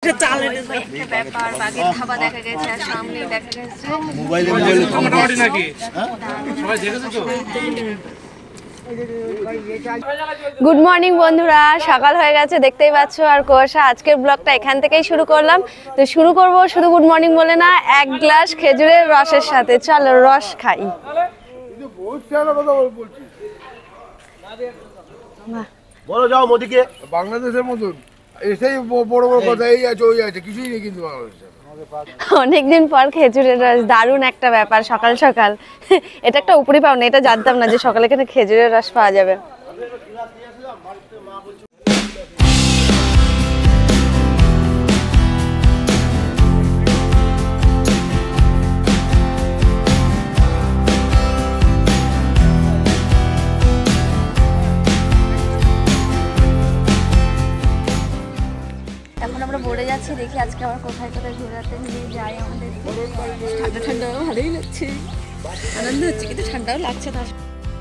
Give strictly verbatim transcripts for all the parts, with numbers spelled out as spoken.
ব্যাপার বাগের থাবা দেখা গেছে আর সামনে দেখা গেছে গুড মর্নিং বন্ধুরা, সকাল হয়ে গেছে দেখতেই পাচ্ছ। আর কুয়াশা, আজকের ব্লগটা এখান থেকেই শুরু করলাম। তো শুরু করব শুধু গুড মর্নিং বলে না, এক গ্লাস খেজুরের রসের সাথে। চলো রস খাই। বলো যাও মোদিকে, বাংলাদেশের মতন এসেই বড় বড় কথা এই আছে ওই আছে, কিছুই নেই কিন্তু বাংলাদেশে। অনেকদিন পর খেজুরের রস, দারুণ একটা ব্যাপার। সকাল সকাল এটা একটা উপরি পাওনা, এটা জানতাম না যে সকালে এখানে খেজুরের রস পাওয়া যাবে। এখন আমরা বোর্ডে যাচ্ছি, দেখি আজকে আবার কোথায় কোথায় ঘোরাতে নিয়ে যাই আমাদের। ঠান্ডা ঠান্ডা ভালোই লাগছে, আনন্দ হচ্ছে, কিন্তু ঠান্ডাও লাগছে না।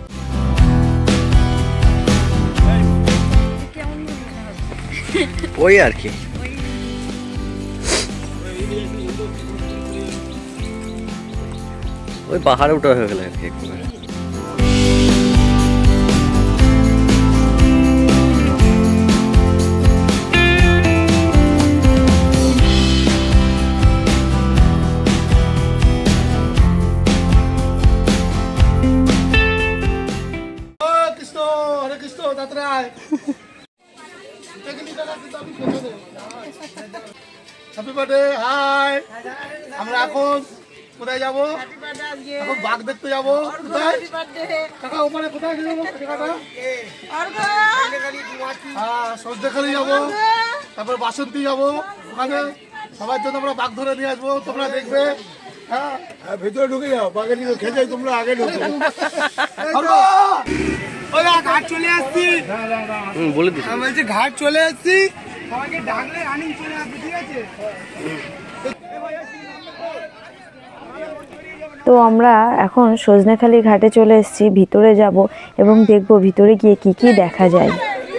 কেমন ওই আর কি, ওই পাহাড়ে উঠা হয়ে গেল আর কি। Happy birthday. হাই, আমরা এখন কোথায় যাবো? এখন বাঘ দেখতে যাবো। কোথায় কাকা? ওখানে কোথায় যাবো কাকা? হ্যাঁ, সজনেখালি যাবো, তারপর বাসন্তী যাবো। ওখানে সবার জন্য আমরা বাঘ ধরে নিয়ে আসবো, তোমরা দেখবে। হ্যাঁ, ভেতরে ঢুকে যাও, বাঘের দিকে খেয়ে যাই, তোমরা আগে ঢুকে। ঘাট চলে আসছি, বলে দিচ্ছি আমি বলছি ঘাট চলে আসছি, সবাইকে ডাকলে রানিং চলে আসবে, ঠিক আছে? তো আমরা এখন সজনেখালি ঘাটে চলে এসেছি, ভিতরে যাব এবং দেখব ভিতরে গিয়ে কি কি দেখা যায়।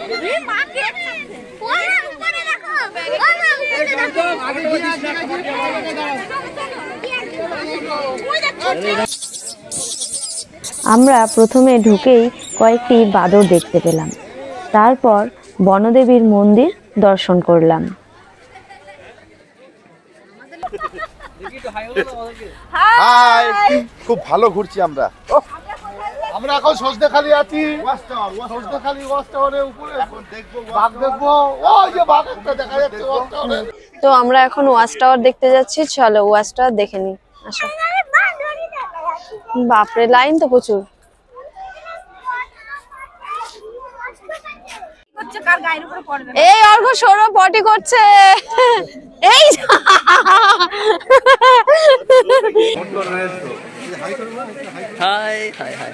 আমরা প্রথমে ঢুকেই কয়েকটি বাদর দেখতে পেলাম, তারপর বনদেবীর মন্দির দর্শন করলাম। হাই, খুব ভালো ঘুরছি আমরা। আমরা এখন সজনেখালি আছি, সজনেখালি ওয়াচ টাওয়ারের উপরে। এখন দেখবো বাঘ, দেখবো ওই যে বাঘ একটা দেখা যাচ্ছে ওয়াচ টাওয়ারে। তো আমরা এখন ওয়াচ টাওয়ার দেখতে যাচ্ছি, চলো ওয়াচ টাওয়ার দেখে নিই। আসো। বাপরে, লাইন তো প্রচুর। এই অর্ঘ সৌরভ পটি করছে, এই হাই হাই হাই।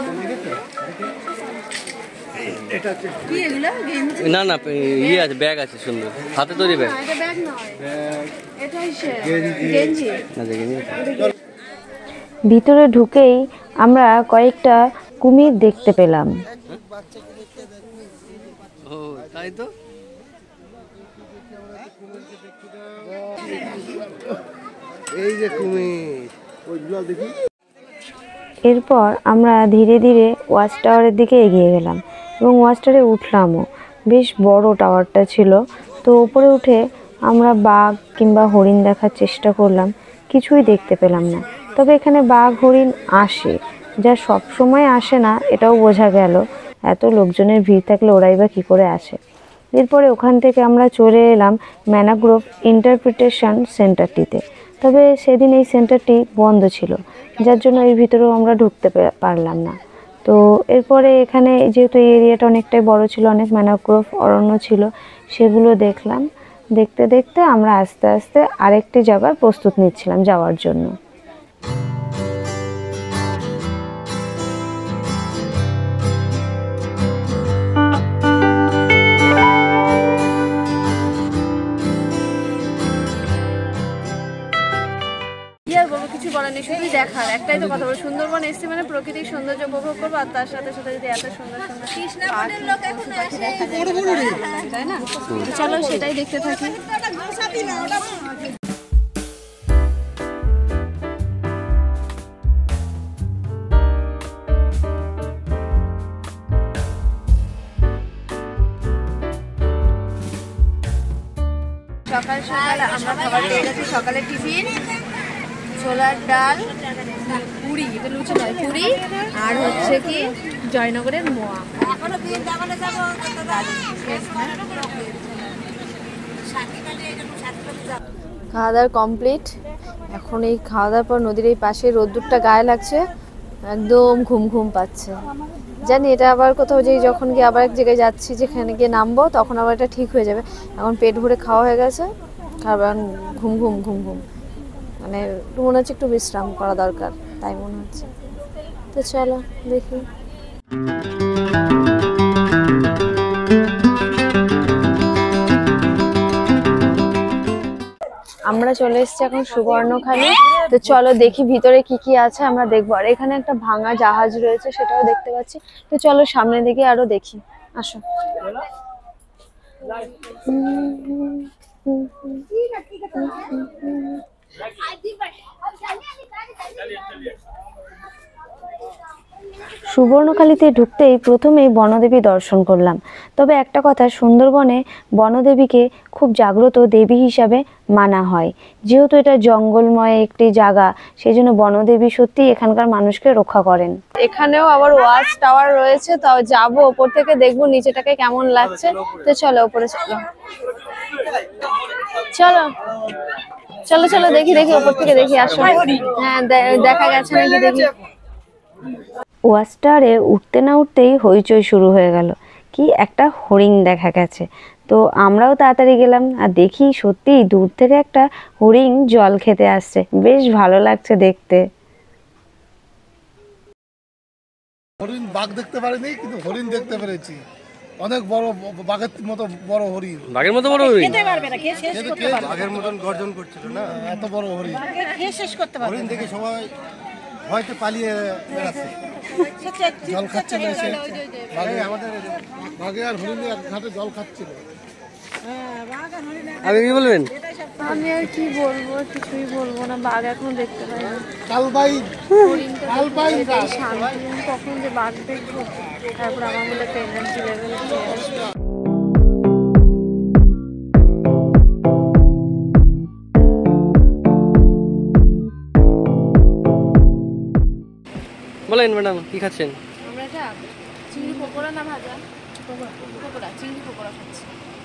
না না, ইয়ে আছে, ব্যাগ আছে সুন্দর, হাতে তৈরি ব্যাগ। ভিতরে ঢুকেই আমরা কয়েকটা কুমির দেখতে পেলাম। ও তাই তো, এই যে কুমির, ওইগুলো দেখি। এরপর আমরা ধীরে ধীরে ওয়াচ টাওয়ারের দিকে এগিয়ে গেলাম এবং ওয়াচ টাওয়ারে উঠলামও। বেশ বড় টাওয়ারটা ছিল। তো উপরে উঠে আমরা বাঘ কিংবা হরিণ দেখার চেষ্টা করলাম, কিছুই দেখতে পেলাম না। তবে এখানে বাঘ হরিণ আসে, যা সব সময় আসে না এটাও বোঝা গেল। এত লোকজনের ভিড় থাকলে ওরাই বা কী করে আসে। এরপরে ওখান থেকে আমরা চলে এলাম ম্যানাগ্রোভ ইন্টারপ্রিটেশন সেন্টারটিতে। তবে সেদিন এই সেন্টারটি বন্ধ ছিল, যার জন্য এর ভিতরেও আমরা ঢুকতে পারলাম না। তো এরপরে এখানে যেহেতু এই এরিয়াটা অনেকটাই বড় ছিল, অনেক ম্যানাগ্রোভ অরণ্য ছিল, সেগুলো দেখলাম। দেখতে দেখতে আমরা আস্তে আস্তে আরেকটি জায়গার প্রস্তুত নিচ্ছিলাম যাওয়ার জন্য। করার নেই, শুধু দেখার একটাই তো কথা বলে সুন্দরবন এসছি মানে প্রকৃতির সৌন্দর্য উপভোগ করবো, আর তার সাথে সাথে যদি এত সুন্দর সুন্দর পাখি দেখা যায় তাই না? চলো সেটাই দেখতে থাকি। সকাল সকাল আমরা খাবার পেয়ে গেছি, সকালের টিফিন ছোলার ডাল, পুরি, এটা লুচি নয় পুরি, আর হচ্ছে কি জয়নগরের মোয়া। খাওয়া দাওয়ার কমপ্লিট। এখন এই খাওয়া দাওয়ার পর নদীর এই পাশে রোদ্দুরটা গায়ে লাগছে, একদম ঘুম ঘুম পাচ্ছে। জানি এটা আবার কোথাও যে যখন গিয়ে আবার এক জায়গায় যাচ্ছি যেখানে গিয়ে নামবো তখন আবার এটা ঠিক হয়ে যাবে। এখন পেট ভরে খাওয়া হয়ে গেছে, খাবার ঘুম ঘুম ঘুম ঘুম মানে মনে হচ্ছে একটু বিশ্রাম করা দরকার, তাই মনে হচ্ছে। তো চলো দেখি। আমরা চলে এসেছি এখন সুবর্ণখালী। তো চলো দেখি ভিতরে কি কি আছে আমরা দেখবো। আর এখানে একটা ভাঙা জাহাজ রয়েছে, সেটাও দেখতে পাচ্ছি। তো চলো সামনের দিকে আরো দেখি, আসো। সুবর্ণখালীতে ঢুকতেই প্রথমেই বনদেবী দর্শন করলাম। তবে একটা কথা, সুন্দরবনে বনদেবীকে খুব জাগ্রত দেবী হিসাবে মানা হয়। যেহেতু এটা জঙ্গলময় একটি জায়গা, সেই জন্য বনদেবী সত্যি এখানকার মানুষকে রক্ষা করেন। এখানেও আবার ওয়াচ টাওয়ার রয়েছে, তাও যাবো ওপর থেকে, দেখবো নিচেটাকে কেমন লাগছে। তো চলো ওপরে চলো চলো চলো চলো দেখি দেখি ওপর থেকে দেখি, আসো। হ্যাঁ দেখা গেছে নাকি দেখি। ওয়াচ টাওয়ারে উঠতে না উঠতেই হইচই শুরু হয়ে গেল, কি একটা হরিণ দেখা গেছে। তো আমরাও তাড়াতাড়ি গেলাম, আর দেখি সত্যি দূর থেকে একটা হরিণ জল খেতে আসছে, বেশ ভালো লাগছে দেখতে। হরিণ বাঘ দেখতে পারিনি, কিন্তু হরিণ দেখতে পেরেছি। অনেক বড় বাঘের মতো বড় হরিণ, বাঘের মতো বড় হরিণ, খেতে পারবে না, খেয়ে শেষ করতে পারবে না। বাঘের মতন গর্জন করছিল না, এত বড় হরিণ। খেয়ে শেষ করতে পারবে হরিণ না। দেখে সবাই হয়তো পালিয়ে বেড়াচ্ছে, জল খাচ্ছিল এসে। বাঘে আমাদের বাঘে আর হরিণে এক ঘাটে জল খাচ্ছিল। আপনি কি বলবেন? আমি আর কি বলবো, কিছুই বলবো না। বাঘ এখন দেখতে পাই না, কালবাই কালবাই শান্তি। কখন যে বাঘ দেখবো, তারপর আমার মধ্যে একটা এনার্জি লেভেল খেয়ে আসবে। বলেন ম্যাডাম কি খাচ্ছেন? আমরা যা চিংড়ি পকোড়া না ভাজা পকোড়া, চিংড়ি পকোড়া খাচ্ছি।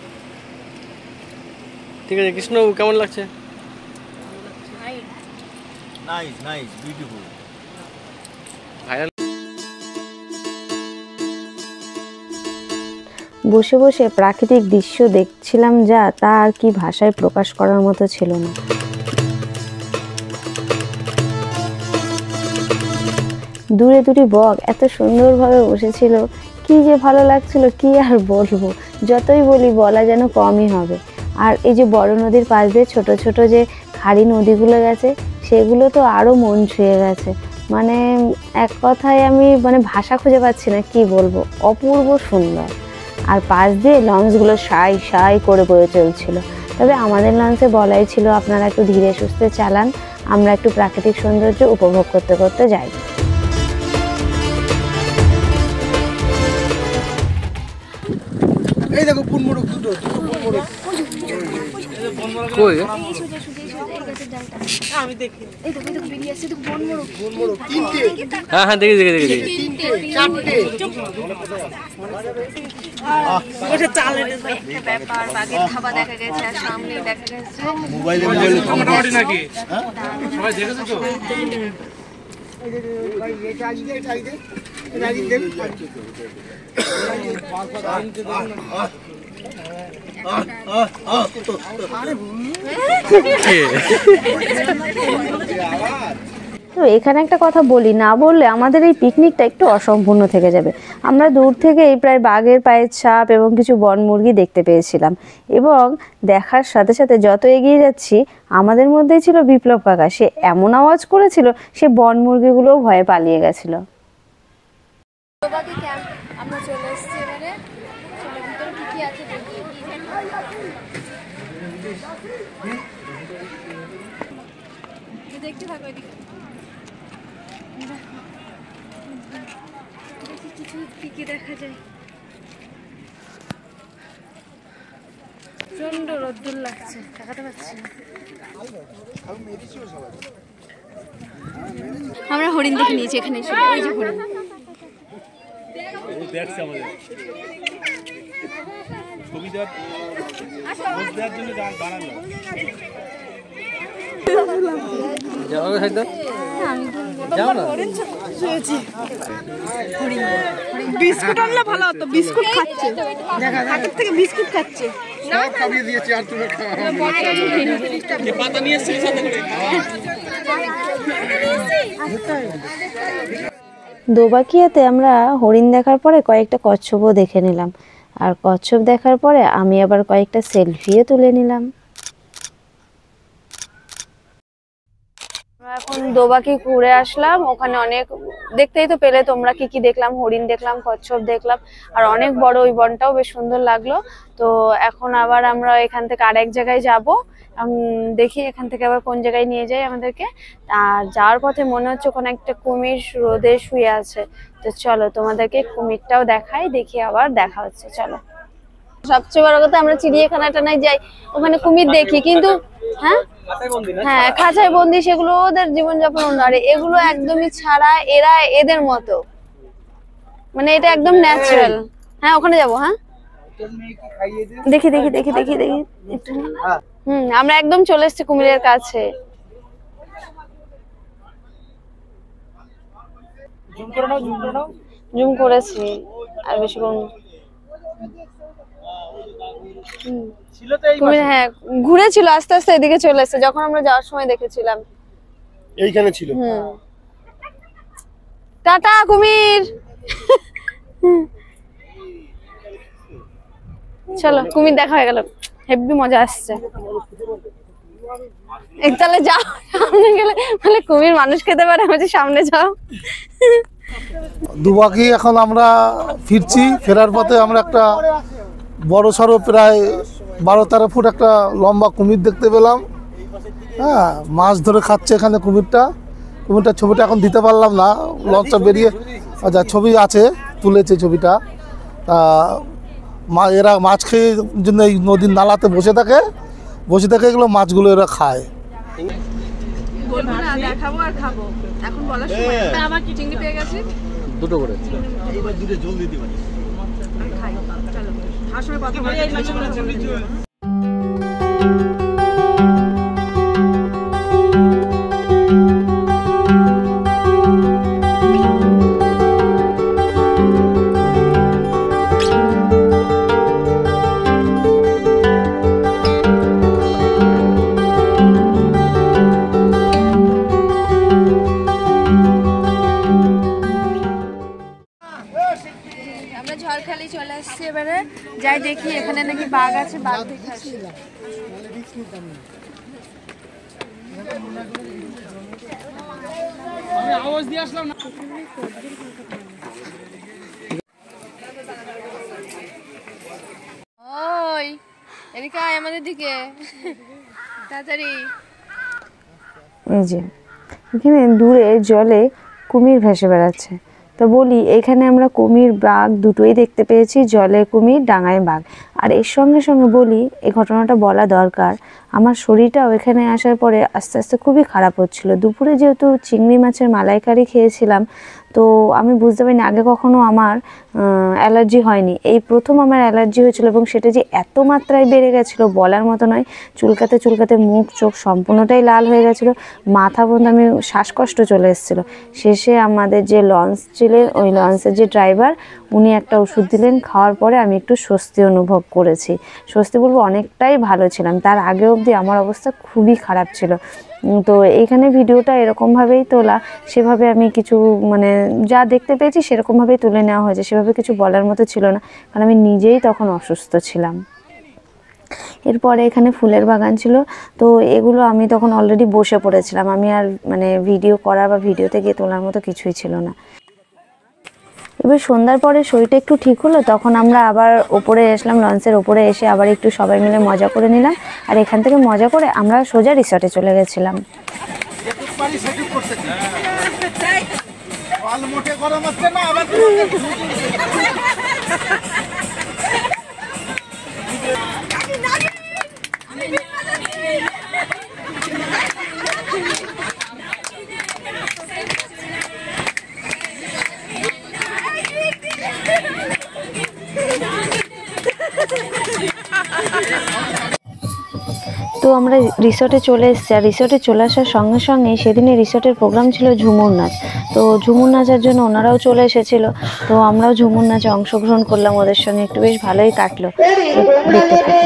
ঠিক আছে, কৃষ্ণ কেমন লাগছে? Nice nice beautiful. ভাইরাল। বসে বসে প্রাকৃতিক দৃশ্য দেখছিলাম, যা তা আর কি ভাষায় প্রকাশ করার মতো ছিল না। দূরে দূরে বক এত সুন্দরভাবে বসেছিল, কি যে ভালো লাগছিল, কি আর বলবো। যতই বলি বলা যেন কমই হবে। আর এই যে বড় নদীর পাশ দিয়ে ছোট ছোট যে খাড়ি নদীগুলো গেছে, সেগুলো তো আরো মন ছুঁয়ে গেছে। মানে এক কথায় আমি মানে ভাষা খুঁজে পাচ্ছি না, কি বলবো, অপূর্ব সুন্দর। আর পাশ দিয়ে লঞ্চগুলো সাই সাই করে বয়ে চলছিল। তবে আমাদের লঞ্চে বলাই ছিল আপনারা একটু ধীরে সুস্থে চালান, আমরা একটু প্রাকৃতিক সৌন্দর্য উপভোগ করতে করতে যাই। এই দেখো পুনমুড়ক দুটো দুটো পুনমুড়ক। কই? আমি দেখি এই দেখো এই দেখো বেরিয়ে আসছে, দেখো বনমোরগ পুনমুড়ক তিনটে হ্যাঁ হ্যাঁ দেখি দেখি দেখি দেখি। চারটে। ওটা চালে একটা ব্যাপার। বাঘের থাবা দেখা গেছে, আর সামনে দেখা গেছে মোবাইলে মোবাইলে মোটামুটি নাকি সবাই দেখেছো তো? তো এখানে একটা কথা বলি, না বললে আমাদের এই পিকনিকটা একটু অসম্পূর্ণ থেকে যাবে। আমরা দূর থেকে এই প্রায় বাঘের পায়ের ছাপ এবং কিছু বন মুরগি দেখতে পেয়েছিলাম, এবং দেখার সাথে সাথে যত এগিয়ে যাচ্ছি আমাদের মধ্যেই ছিল বিপ্লব কাকা। সে এমন আওয়াজ করেছিল, সে বন মুরগিগুলোও ভয়ে পালিয়ে গেছিল। আমরা চলে এসেছি এবারে, চলো ভিতরে কি কি আছে দেখি। দেখতে থাকো এদিকে, দেখি কিছু কি কি দেখা যায়। প্রচন্ড রোদ্দুর লাগছে, দেখাতে পাচ্ছি না। আমরা হরিণ দেখে নিয়েছি এখানে এসে, ওই যে হরিণ দেখছে আমাদের ছবি দেওয়ার দেওয়ার জন্য বানানো। যাও সাইদা, যাও না। বিস্কুট আনলে ভালো হতো, বিস্কুট খাচ্ছে, হাতের থেকে বিস্কুট খাচ্ছে। পাতা নিয়ে এসেছি সাথে করে। দোবাকিয়াতে আমরা হরিণ দেখার পরে কয়েকটা কচ্ছপও দেখে নিলাম, আর কচ্ছপ দেখার পরে আমি আবার কয়েকটা সেলফিও তুলে নিলাম। এখন দোবাকি ঘুরে আসলাম, ওখানে অনেক দেখতেই তো পেলে তোমরা কি কি দেখলাম, হরিণ দেখলাম, কচ্ছপ দেখলাম, আর অনেক বড় ওই বনটাও বেশ সুন্দর লাগলো। তো এখন আবার আমরা এখান থেকে আরেক জায়গায় যাব, দেখি এখান থেকে আবার কোন জায়গায় নিয়ে যায় আমাদেরকে। আর যাওয়ার পথে মনে হচ্ছে ওখানে একটা কুমির রোদে শুয়ে আছে, তো চলো তোমাদেরকে কুমিরটাও দেখাই, দেখি আবার দেখা হচ্ছে। চলো, সবচেয়ে বড় কথা আমরা চিড়িয়াখানাটা নাই যাই, ওখানে কুমির দেখি, কিন্তু হ্যাঁ হ্যাঁ খাঁচায় বন্দি, সেগুলো ওদের জীবনযাপন অন্য, আর এগুলো একদমই ছাড়া, এরা এদের মতো, মানে এটা একদম ন্যাচারাল। হ্যাঁ ওখানে যাবো, হ্যাঁ দেখি দেখি দেখি দেখি দেখি হুম আমরা একদম চলে এসেছি কুমিরের কাছে। জুম করেছি আর বেশি করুন। কুমির হ্যাঁ ঘুরেছিল, আস্তে আস্তে এদিকে চলে এসেছে, যখন আমরা যাওয়ার সময় দেখেছিলাম এইখানে ছিল। হুম টাটা কুমির। চলো কুমির দেখা হয়ে গেল, হেব্বি মজা আসছে। একতালে যাও, সামনে গেলে মানে কুমির মানুষ খেতে পারে, আমি সামনে যাও। দুবাকি এখন আমরা ফিরছি, ফেরার পথে আমরা একটা বড় সড়ো প্রায় বারো তেরো ফুট একটা লম্বা কুমির দেখতে পেলাম। হ্যাঁ মাছ ধরে খাচ্ছে এখানে কুমিরটা। কুমিরটার ছবিটা এখন দিতে পারলাম না, লঞ্চটা বেরিয়ে, আচ্ছা ছবি আছে, তুলেছে ছবিটা। তা মা এরা মাছ খেয়ে জন্য এই নদীর নালাতে বসে থাকে, বসে থাকে এগুলো মাছগুলো এরা খায়। বলবো না, দেখাবো আর খাবো, এখন বলার সময় আমার কি চিংড়ি পেয়ে গেছে দুটো করে। এইবার দুটো জল দিতে পারি, খাই। চলো আসলে কথা বলি। আমরা ঝড়খালি চলে আসছি, এবারে যাই দেখি এখানে নাকি বাঘ আছে, বাঘ দেখে আসি। আমি আওয়াজ দিয়ে আসলাম না। ওই এদিকে আয় আমাদের দিকে তাড়াতাড়ি। এই যে এখানে দূরে জলে কুমির ভেসে বেড়াচ্ছে, তো বলি এখানে আমরা কুমির বাঘ দুটোই দেখতে পেয়েছি, জলে কুমির ডাঙায় বাঘ। আর এর সঙ্গে সঙ্গে বলি এই ঘটনাটা বলা দরকার, আমার শরীরটাও এখানে আসার পরে আস্তে আস্তে খুবই খারাপ হচ্ছিল। দুপুরে যেহেতু চিংড়ি মাছের মালাইকারি খেয়েছিলাম, তো আমি বুঝতে পারিনি আগে কখনো আমার অ্যালার্জি হয়নি, এই প্রথম আমার অ্যালার্জি হয়েছিল, এবং সেটা যে এত মাত্রায় বেড়ে গেছিলো বলার মতো নয়। চুলকাতে চুলকাতে মুখ চোখ সম্পূর্ণটাই লাল হয়ে গেছিলো, মাথা পর্যন্ত আমি শ্বাসকষ্ট চলে এসেছিলো। শেষে আমাদের যে লঞ্চ ছিলেন, ওই লঞ্চের যে ড্রাইভার, উনি একটা ওষুধ দিলেন, খাওয়ার পরে আমি একটু স্বস্তি অনুভব করেছি। স্বস্তি বলবো অনেকটাই ভালো ছিলাম, তার আগেও অবধি আমার অবস্থা খুবই খারাপ ছিল। তো এইখানে ভিডিওটা এরকমভাবেই তোলা, সেভাবে আমি কিছু মানে যা দেখতে পেয়েছি সেরকমভাবেই তুলে নেওয়া হয়েছে, সেভাবে কিছু বলার মতো ছিল না, কারণ আমি নিজেই তখন অসুস্থ ছিলাম। এরপরে এখানে ফুলের বাগান ছিল, তো এগুলো আমি তখন অলরেডি বসে পড়েছিলাম, আমি আর মানে ভিডিও করা বা ভিডিওতে গিয়ে তোলার মতো কিছুই ছিল না। এবার সন্ধ্যার পরে শরীরটা একটু ঠিক হলো, তখন আমরা আবার ওপরে আসলাম, লঞ্চের ওপরে এসে আবার একটু সবাই মিলে মজা করে নিলাম, আর এখান থেকে মজা করে আমরা সোজা রিসর্টে চলে গেছিলাম। তো আমরা রিসর্টে চলে এসেছি, আর রিসর্টে চলে আসার সঙ্গে সঙ্গে সেদিনে রিসর্টের প্রোগ্রাম ছিল ঝুমুর নাচ। তো ঝুমুর নাচার জন্য ওনারাও চলে এসেছিলো, তো আমরাও ঝুমুর নাচে অংশগ্রহণ করলাম ওদের সঙ্গে, একটু বেশ ভালোই কাটলো। দেখতে থাকি।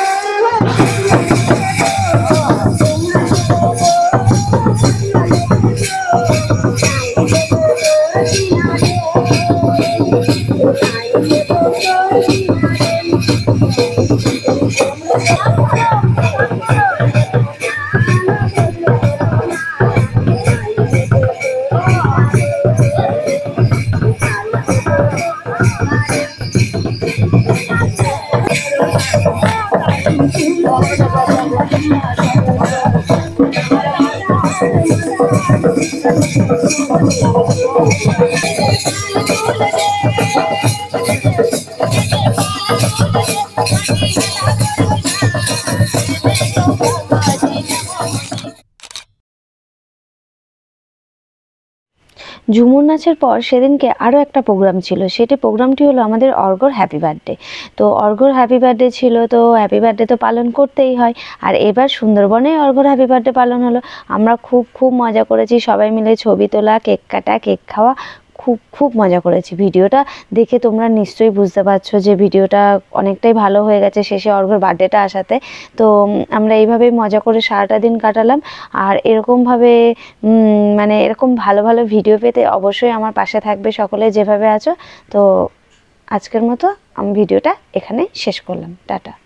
ঝুমুর নাচের পর সেদিনকে আরও একটা প্রোগ্রাম ছিল, সেটি প্রোগ্রামটি হলো আমাদের অর্ঘ্যর হ্যাপি বার্থডে। তো অর্ঘ্যর হ্যাপি বার্থডে ছিল, তো হ্যাপি বার্থডে তো পালন করতেই হয়, আর এবার সুন্দরবনে অর্ঘ্যর হ্যাপি বার্থডে পালন হলো। আমরা খুব খুব মজা করেছি, সবাই মিলে ছবি তোলা, কেক কাটা, কেক খাওয়া, খুব খুব মজা করেছি। ভিডিওটা দেখে তোমরা নিশ্চয়ই বুঝতে পারছো যে ভিডিওটা অনেকটাই ভালো হয়ে গেছে শেষে অর্ঘ্যর বার্থডেটা আসাতে। তো আমরা এইভাবেই মজা করে সারাটা দিন কাটালাম, আর এরকমভাবে মানে এরকম ভালো ভালো ভিডিও পেতে অবশ্যই আমার পাশে থাকবে সকলে যেভাবে আছো। তো আজকের মতো আমি ভিডিওটা এখানে শেষ করলাম, টাটা।